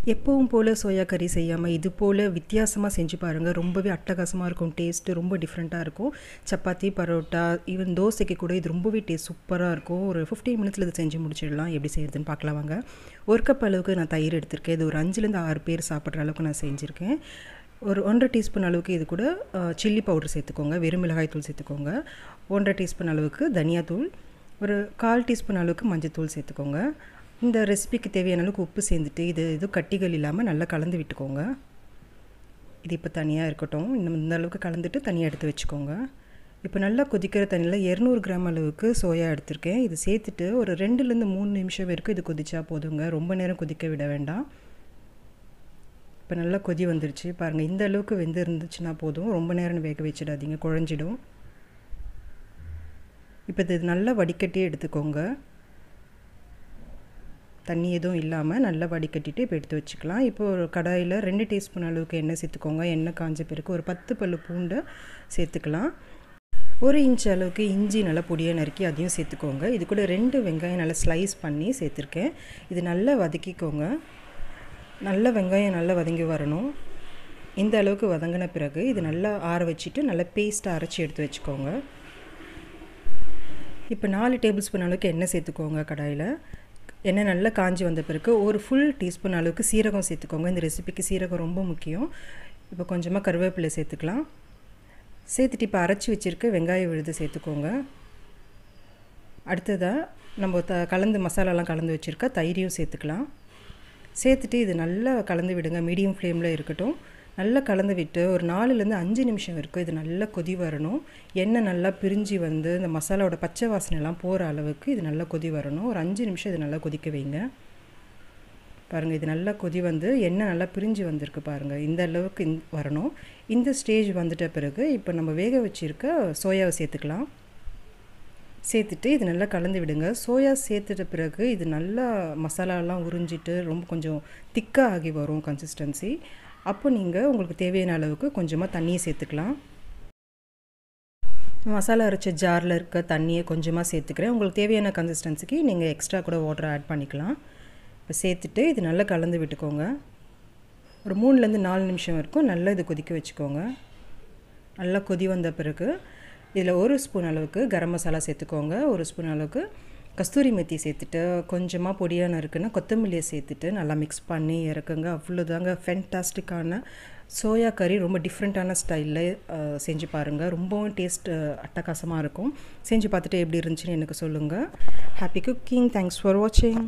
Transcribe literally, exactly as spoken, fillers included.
எப்பவும் போல சோயா கறி செய்யாமல் இது போல் வித்தியாசமாக செஞ்சு பாருங்கள். ரொம்பவே அட்டகாசமாக இருக்கும். டேஸ்ட்டு ரொம்ப டிஃப்ரெண்ட்டாக இருக்கும். சப்பாத்தி, பரோட்டா, ஈவன் தோசைக்கு கூட இது ரொம்பவே டேஸ்ட் சூப்பராக இருக்கும். ஒரு ஃபிஃப்டீன் மினிட்ஸில் இதை செஞ்சு முடிச்சிடலாம். எப்படி செய்கிறதுன்னு பார்க்கலாம் வாங்க. ஒரு கப் அளவுக்கு நான் தயிர் எடுத்திருக்கேன். இது ஒரு அஞ்சுலேருந்து ஆறு பேர் சாப்பிட்ற அளவுக்கு நான் செஞ்சுருக்கேன். ஒரு ஒன்றரை டீஸ்பூன் அளவுக்கு இது கூட சில்லி பவுடர் சேர்த்துக்கோங்க. வெறும் மிளகாய் தூள் சேர்த்துக்கோங்க. ஒன்றரை டீஸ்பூன் அளவுக்கு தனியாத்தூள், ஒரு கால் டீஸ்பூன் அளவுக்கு மஞ்சத்தூள் சேர்த்துக்கோங்க. இந்த ரெசிபிக்கு தேவையான அளவுக்கு உப்பு சேர்ந்துட்டு இது எதுவும் கட்டிகள் இல்லாமல் நல்லா கலந்து விட்டுக்கோங்க. இது இப்போ தனியாக இருக்கட்டும். இந்த இந்த அளவுக்கு கலந்துட்டு தனியாக எடுத்து வச்சுக்கோங்க. இப்போ நல்லா கொதிக்கிற தண்ணியில் இரநூறு கிராம் அளவுக்கு சோயா எடுத்திருக்கேன். இது சேர்த்துட்டு ஒரு ரெண்டுலேருந்து மூணு நிமிஷம் வரைக்கும் இது கொதிச்சா போதுங்க. ரொம்ப நேரம் கொதிக்க விட வேண்டாம். இப்போ நல்லா கொதி வந்துருச்சு பாருங்கள். இந்த அளவுக்கு வெந்து இருந்துச்சுன்னா போதும். ரொம்ப நேரம் வேக வச்சிடாதீங்க, குழஞ்சிடும். இப்போ இது நல்லா வடிகட்டி எடுத்துக்கோங்க. தண்ணி எதுவும் இல்லாமல் நல்லா வடிகட்டிட்டு இப்போ எடுத்து வச்சுக்கலாம். இப்போ ஒரு கடாயில் ரெண்டு டீஸ்பூன் அளவுக்கு எண்ணெய் சேர்த்துக்கோங்க. எண்ணெய் காஞ்ச பிறகு ஒரு பத்து பல்லு பூண்டு சேர்த்துக்கலாம். ஒரு இன்ச் அளவுக்கு இஞ்சி நல்லா பொடியாக நறுக்கி அதையும் சேர்த்துக்கோங்க. இது கூட ரெண்டு வெங்காயம் நல்லா ஸ்லைஸ் பண்ணி சேர்த்துருக்கேன். இது நல்லா வதக்கிக்கோங்க. நல்ல வெங்காயம் நல்லா வதங்கி வரணும். இந்த அளவுக்கு வதங்கின பிறகு இது நல்லா ஆற வச்சுட்டு நல்லா பேஸ்ட்டாக அரைச்சி எடுத்து வச்சுக்கோங்க. இப்போ நாலு டேபிள் ஸ்பூன் அளவுக்கு எண்ணெய் சேர்த்துக்கோங்க. கடாயில் எண்ணெய் நல்லா காஞ்சி வந்த பிறகு ஒரு ஃபுல் டீஸ்பூன் அளவுக்கு சீரகம் சேர்த்துக்கோங்க. இந்த ரெசிபிக்கு சீரகம் ரொம்ப முக்கியம். இப்போ கொஞ்சமாக கருவேப்பிலை சேர்த்துக்கலாம். சேர்த்துட்டு இப்போ அரைச்சி வச்சுருக்க வெங்காய விழுது சேர்த்துக்கோங்க. அடுத்ததாக நம்ம த கலந்து மசாலாலாம் கலந்து வச்சுருக்க தயிரையும் சேர்த்துக்கலாம். சேர்த்துட்டு இது நல்லா கலந்து விடுங்க. மீடியம் ஃப்ளேமில் இருக்கட்டும். நல்லா கலந்து விட்டு ஒரு நாலுலேருந்து அஞ்சு நிமிஷம் வரைக்கும் இது நல்லா கொதி வரணும். எண்ணெய் நல்லா பிரிஞ்சு வந்து இந்த மசாலாவோட பச்சை வாசனைலாம் போகிற அளவுக்கு இது நல்லா கொதி வரணும். ஒரு அஞ்சு நிமிஷம் இது நல்லா கொதிக்க வைங்க. பாருங்கள், இது நல்லா கொதி வந்து எண்ணெய் நல்லா பிரிஞ்சு வந்திருக்கு பாருங்கள். இந்த அளவுக்கு வரணும். இந்த ஸ்டேஜ் வந்துட்ட பிறகு இப்போ நம்ம வேக வச்சுருக்க சோயாவை சேர்த்துக்கலாம். சேர்த்துட்டு இது நல்லா கலந்து விடுங்க. சோயா சேர்த்துட்ட பிறகு இது நல்லா மசாலாலாம் உறிஞ்சிட்டு ரொம்ப கொஞ்சம் திக்காக ஆகி வரும் கன்சிஸ்டன்சி. அப்போ நீங்கள் உங்களுக்கு தேவையான அளவுக்கு கொஞ்சமாக தண்ணியை சேர்த்துக்கலாம். மசாலா அரைச்ச ஜாரில் இருக்க தண்ணியை கொஞ்சமாக சேர்த்துக்கிறேன். உங்களுக்கு தேவையான கன்சிஸ்டன்சிக்கு நீங்கள் எக்ஸ்ட்ரா கூட வாட்டர் ஆட் பண்ணிக்கலாம். இப்போ சேர்த்துட்டு இது நல்லா கலந்து விட்டுக்கோங்க. ஒரு மூணுலேருந்து நாலு நிமிஷம் வரைக்கும் நல்லா இது கொதிக்க வச்சுக்கோங்க. நல்லா கொதி வந்த பிறகு இதில் ஒரு ஸ்பூன் அளவுக்கு கரம் மசாலா சேர்த்துக்கோங்க. ஒரு ஸ்பூன் அளவுக்கு கஸ்தூரி மெத்தி சேர்த்துட்டு கொஞ்சமாக பொடியாக நறுக்குன்னா கொத்தமல்லியை சேர்த்துட்டு நல்லா மிக்ஸ் பண்ணி இறக்குங்க. அவ்வளோதாங்க. ஃபேன்டாஸ்டிக்கான சோயா கறி ரொம்ப டிஃப்ரெண்ட்டான ஸ்டைலில் செஞ்சு பாருங்கள். ரொம்பவும் டேஸ்ட் அட்டகாசமாக இருக்கும். செஞ்சு பார்த்துட்டு எப்படி இருந்துச்சுன்னு எனக்கு சொல்லுங்கள். Happy cooking. தேங்க்ஸ் ஃபார் வாட்சிங்.